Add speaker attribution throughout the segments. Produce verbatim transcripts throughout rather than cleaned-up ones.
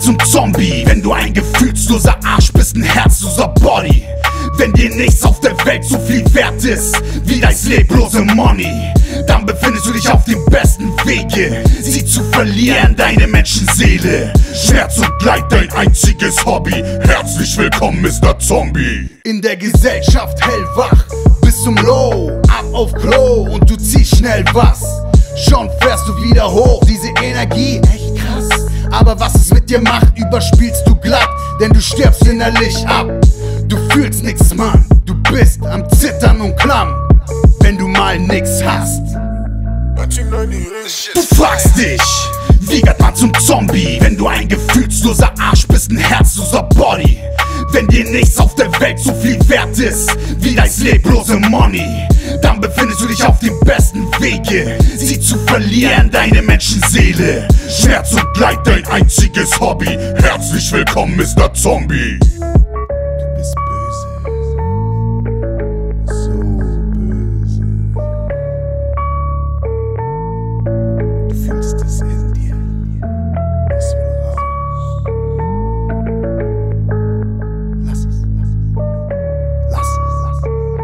Speaker 1: zum Zombie, wenn du ein gefühlsloser Arsch bist, ein herzloser Body. Wenn dir nichts auf der Welt so viel wert ist wie dein leblose Money, dann befindest du dich auf dem besten Wege, sie zu verlieren, deine Menschenseele. Schmerz und Leid, dein einziges Hobby. Herzlich willkommen, Mister Zombie.
Speaker 2: In der Gesellschaft hellwach, bis zum Low, ab auf Klo und du ziehst schnell was. Schon fährst du wieder hoch, diese Energie, echt krass. Aber was es mit dir macht, überspielst du glatt, denn du stirbst innerlich ab. Du fühlst nix, Mann, du bist am Zittern und klamm, wenn du mal nix hast.
Speaker 1: Du fragst dich, wie wird man zum Zombie, wenn du ein gefühlsloser Arsch bist, ein herzloser Body. Wenn dir nichts auf der Welt so viel wert ist wie dein leblose Money, dann befindest du dich auf dem besten Wege, sie zu verlieren, deine Menschenseele. Schmerz und Leid, dein einziges Hobby. Herzlich willkommen, Mister Zombie.
Speaker 2: Du bist böse, so böse. Du fühlst es in dir, es will raus. Lass es, lass es, lass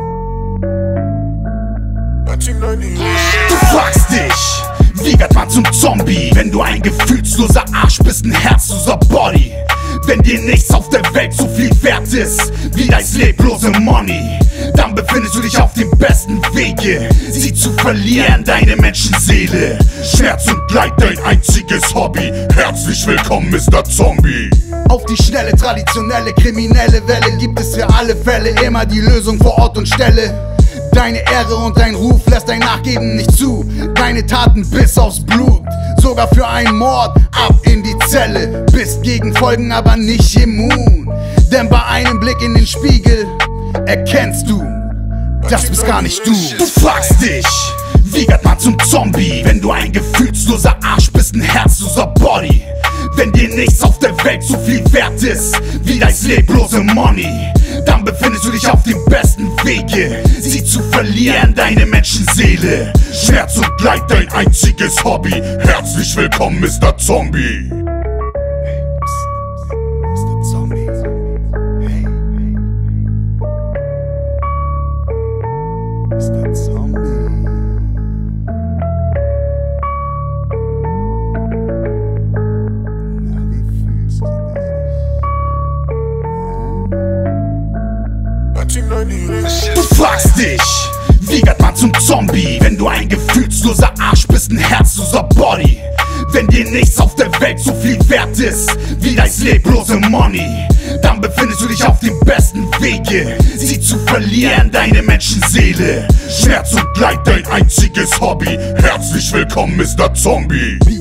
Speaker 2: es.
Speaker 1: Du fragst dich, wie wird man zum Zombie, wenn du ein gefühlsloser Arsch bist, ein herzloser Body. Wenn dir nichts auf der Welt so viel wert ist wie dein leblose Money, dann befindest du dich auf dem besten Wege, sie zu verlieren, deine Menschenseele. Schmerz und Leid, dein einziges Hobby. Herzlich willkommen, Mister Zombie.
Speaker 2: Auf die schnelle, traditionelle, kriminelle Welle gibt es für alle Fälle immer die Lösung vor Ort und Stelle. Deine Ehre und dein Ruf lässt dein Nachgeben nicht zu. Deine Taten bis aufs Blut, sogar für einen Mord, ab in die Zelle. Bist gegen Folgen aber nicht immun, denn bei einem Blick in den Spiegel erkennst du, das bist gar nicht du.
Speaker 1: Du fragst dich, wie wird man zum Zombie, wenn du ein gefühlsloser Arsch bist, ein herzloser Body. Wenn dir nichts auf der Welt so viel wert ist wie dein leblose Money, dann befindest du dich auf dem besten Wege, sie zu verlieren, deine Menschenseele. Schmerz und Leid, dein einziges Hobby. Herzlich willkommen, Mister Zombie.
Speaker 2: Mister Zombie. Hey. Mister Zombie. Na, wie fühlst du dich?
Speaker 1: Du fragst dich, wie wird man zum Zombie, wenn du ein gefühlsloser Arsch bist, ein herzloser Body. Wenn dir nichts auf der Welt so viel wert ist wie dein leblose Money, dann befindest du dich auf dem besten Wege, sie zu verlieren, deine Menschenseele. Schmerz und Leid, dein einziges Hobby. Herzlich willkommen, Mister Zombie.